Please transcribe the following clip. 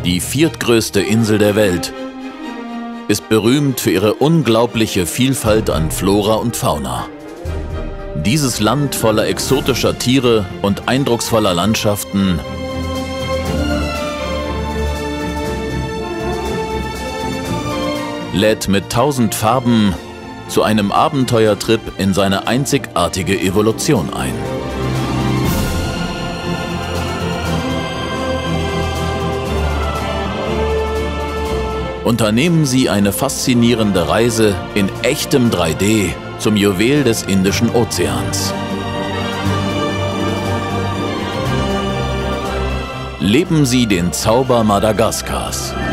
Die viertgrößte Insel der Welt ist berühmt für ihre unglaubliche Vielfalt an Flora und Fauna. Dieses Land voller exotischer Tiere und eindrucksvoller Landschaften lädt mit 1000 Farben zu einem Abenteuertrip in seine einzigartige Evolution ein. Unternehmen Sie eine faszinierende Reise in echtem 3D zum Juwel des Indischen Ozeans. Leben Sie den Zauber Madagaskars.